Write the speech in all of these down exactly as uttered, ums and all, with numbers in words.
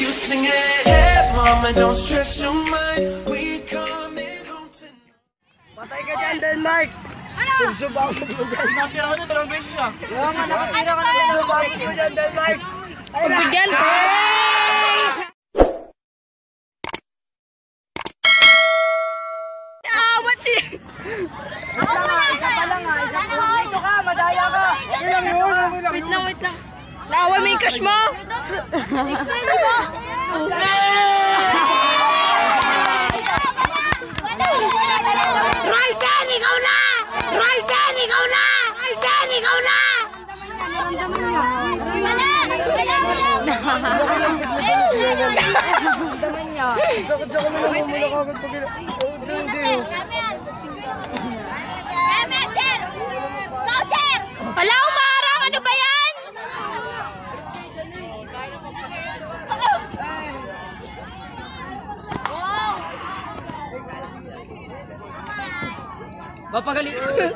you sing it. Hey, mama, don't stress your mind. We coming home tonight. Patay ka dyan, Denmark! Sub-sub ako po dyan. Nakatira ko na, dalawang beses siya. Yung mga nakatira ka na, sub-sub ako po dyan, Denmark! Pagbigyan! Awat si... Isa pa lang, isa pa lang ha. Isa pa lang. Dito ka, madaya ka. Ilang yun, Wait lang, wait lang. Naaway mo yung crush mo? sixteen, di ba? Raisen, ikaw na! Raisen, ikaw na! Raisen, ikaw na! sakit-sakit mo na mula kagad pag... Oh, hindi. Wala, umarang! Ano ba yan? Mapagalit.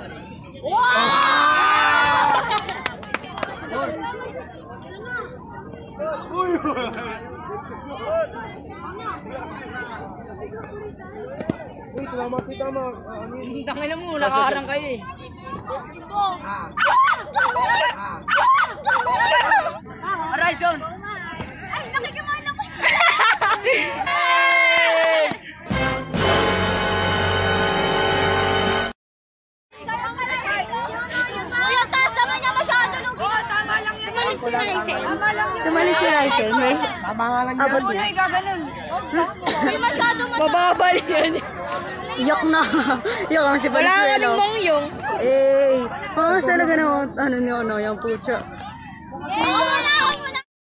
Uy, tama si tama. Tangin mo, nakaharang kayo eh. Horizon! Ay, nakikimana ko! Kuya, taas naman niya masyado nung tama lang yun. Tama lang yun. Tumalis si Raisen, may? Tama nga lang Abot Ako mo. na igaganon. Hindi masyado mataas. Bababal yan. Iyak na. Iyak na si Wala nga Valenzuela. ng mangyong. Eh, oo, talaga na, ano niyo, ano, yung pucho. Oo, wala ako muna.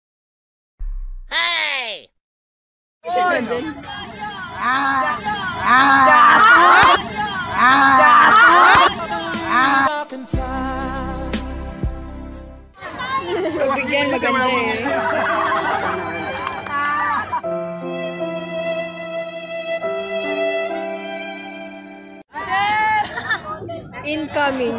Pagbigyan maganda eh. Incoming.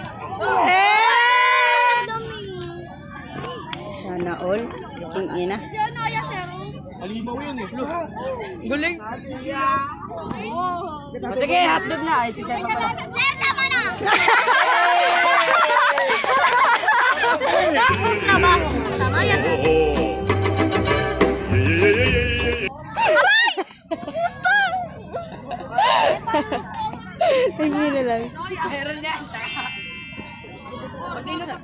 Sana all. King ina. Halimaw yun eh. Guling. Oh, sige, hotdog na. Ay, si Sir pa pala. Sir, tama na! Bakit na ba? Tama yan. Tingin na lang. Meron yan. O, sino pa?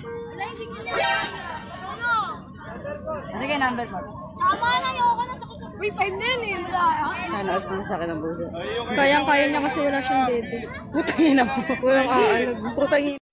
Sige, number four. Tama na yun. Uy, five na yun eh. Sana all sumasakit ang buso. Kayang-kaya niya kasi wala siyang bebe. Putangin na po. Walang aalag. Putangin.